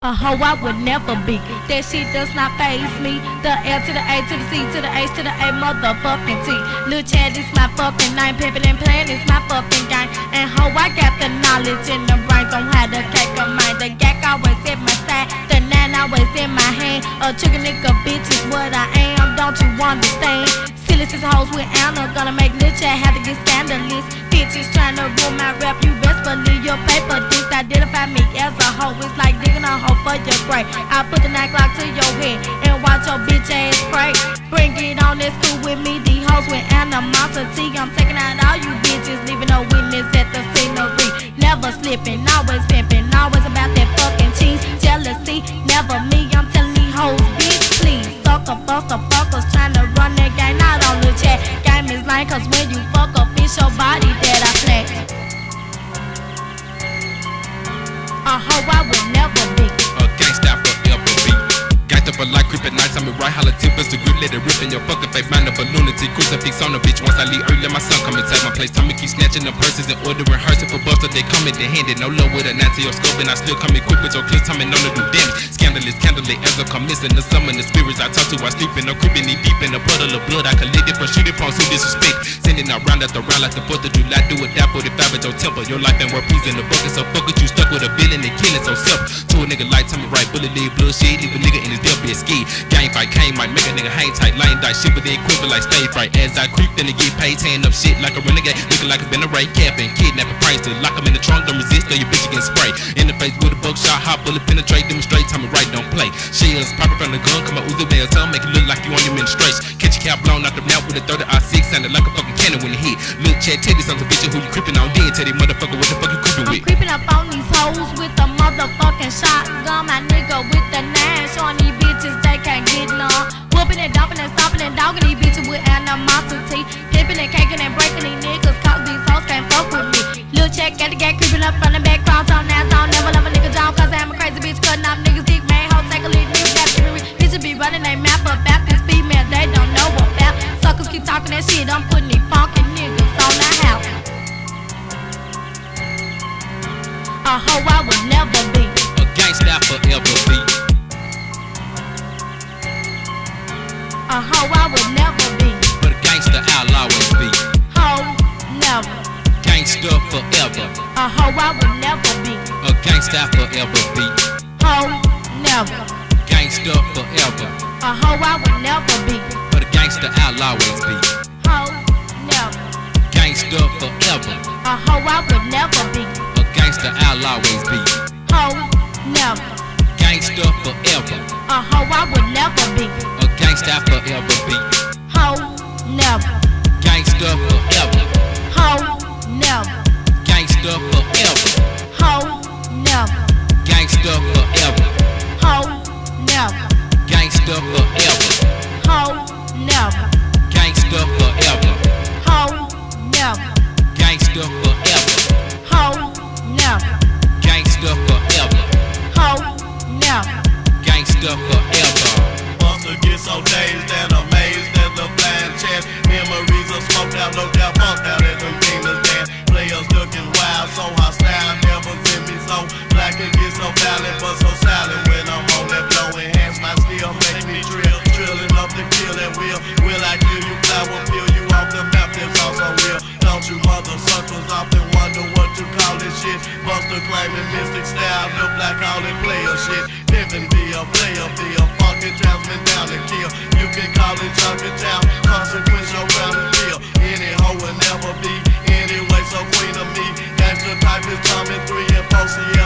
A hoe I would never be. That shit does not faze me. The L to the A to the C to the H to the A motherfucking T. Lil' Chad is my fucking name. Pimpin' and playin' is my fucking gang. And hoe I got the knowledge and the brains on how to cake a mind. The gack always at my side. The 9 always in my hand. A trigger nigga bitch is what I am. Don't you understand? Silly sis hoes with Anna. Gonna make Lil' Chad have to get scandalous. Bitches trying to ruin my rap. You best believe your paper disidentify me as a hoe. It's like digging a hole for your grave. I put the 9 o'clock to your head and watch your bitch ass pray. Bring it on, that's cool with me. These hoes with animosity. I'm taking out all you bitches, leaving no witness at the scenery. Never slipping, always pimping, always about that fucking cheese. Jealousy, never me. I'm telling these hoes, bitch, please. Sucker, buster, fuckers trying to run that game. Not on the chat. Game is lame, cause when you fuck up, it's your body that I flex. A hoe I would never be. A gangsta forever be. Gangsta for life, creep at night, time me right, holla tip, bust the grip, let it rip in your fucking face, mind of a lunatic, crucifix on the bitch. Once I leave early, let my son come and take my place. Time me keep snatching the purses and ordering hearses for buster, they come in the handed. No low with a 9 to your scope, and I still come in quick with your clips, time and on to do damage. Scandalous, candlelit, as I come missing the summon the spirits I talk to, I sleep in, I'm creeping knee deep in a puddle of blood. I collect it for shooting pawns who disrespect. Sending out round after round like the 4th of July, do it that 45 at your temple. Your life ain't worth peace in the bucket, so fuck it, you stuck with a villain and killing so self. To a nigga like tell me right, bullet leave blood shit, leave a nigga in his death be a ski. Gang fight came, might make a nigga hang tight, line die shit, but they equipment like stage fright. As I creep, then they get paid, tearing up shit like a renegade, looking like it's been a raid, capping, kidnapping, price to lock him in the trunk, don't resist, or your bitch again spray. In the face with a buckshot, hot bullet, penetrate, demonstrate, tell me right, don't play. Shields popping from the gun, come out Uzi Bell, tell make it look like you on your ministration. Catch your cap blown out the mouth with a 30-06, sounded like a fucking cannon when it hit. Lil' Chad, tell these sons of bitches who you creeping on, then tell these motherfucker what the fuck you creeping with. I'm creeping up on these hoes with a motherfucking shotgun, my nigga with the 9, showing these bitches they can't get none. Whooping and dumping and stomping and dogging these bitches with animosity. Dipping and caking and breaking these niggas, cause these hoes can't fuck with me. Lil' Chad got the gang creeping up from the back, crown on ass on, never love a nigga jaw, cause I'm a crazy bitch cutting off niggas dick, man, hoe take a lead, niggas got to be. Bitches be running they map about this female, they don't know about. Suckers keep talking that shit, I'm putting these funky niggas on the house. A hoe I would never be. A gangsta forever be. A hoe I would never be. But a gangsta I'll always be. Hoe never. Gangsta forever. A hoe I would never be. A gangsta forever be. Hoe never. Gangsta forever. A hoe I would never be. But a gangsta I'll always be. Hoe never. Gangsta forever. A hoe I would never be. A gangsta I'll always be. Hoe never. Gangsta forever. A hoe I would never be. A gangsta forever be. Hoe never. Gangsta forever. Hoe never. Gangsta forever. Hoe never. Gangsta forever. Hoe never. Gangsta forever. Hoe never. Gangsta forever. Hoe never. Gangsta forever. Hoe never. Gangsta forever. Hoe never. Gangsta forever. Buster gets so dazed and amazed at the blind chance. Memories are smoked out, no doubt, bumped out at them demons dance. Players looking wild, so hostile, never seen me so black and get so violent, but so silent when I'm on that blowing hands. My steel make me drill, drilling up the kill at will. Will I kill you? I will peel you off the map, that's also real. Don't you mother suckers often wonder what you call this shit? Buster claiming mystic style, look like all that player shit. Pimpin' be a player, be a funky townsman down to kill. You can call it junkin' town, consequential round and deal. Any hoe will never be, anyway, so queen of me. Gangsta type is Tommy 3 and Posey